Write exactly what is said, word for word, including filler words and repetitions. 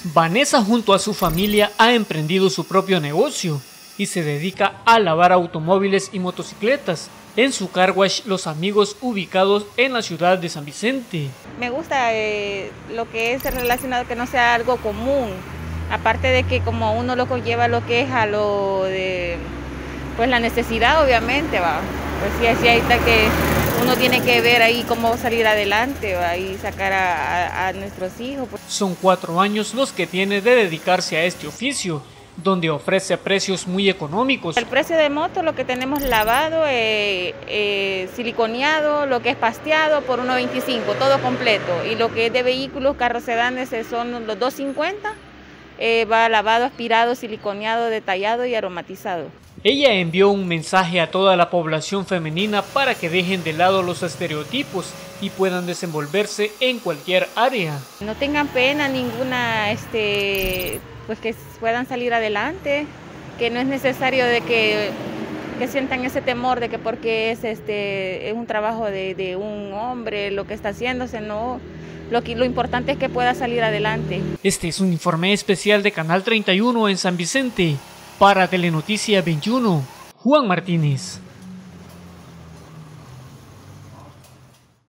Vanessa junto a su familia ha emprendido su propio negocio y se dedica a lavar automóviles y motocicletas en su car wash Los Amigos, ubicados en la ciudad de San Vicente. Me gusta eh, lo que es relacionado, que no sea algo común, aparte de que como uno lo conlleva lo que es a lo de pues la necesidad, obviamente, va. Pues sí, así ahí está que uno tiene que ver ahí cómo salir adelante, va, y sacar a, a, a nuestros hijos. Son cuatro años los que tiene de dedicarse a este oficio, donde ofrece precios muy económicos. El precio de moto, lo que tenemos lavado, eh, eh, siliconeado, lo que es pasteado por uno veinticinco, todo completo. Y lo que es de vehículos, carros sedanes, son los dos cincuenta, eh, va lavado, aspirado, siliconeado, detallado y aromatizado. Ella envió un mensaje a toda la población femenina para que dejen de lado los estereotipos y puedan desenvolverse en cualquier área. No tengan pena ninguna, este, pues que puedan salir adelante, que no es necesario de que, que sientan ese temor de que porque es, este, es un trabajo de, de un hombre lo que está haciéndose, no. Lo, que, lo importante es que pueda salir adelante. Este es un informe especial de Canal treinta y uno en San Vicente. Para Telenoticia veintiuno, Juan Martínez.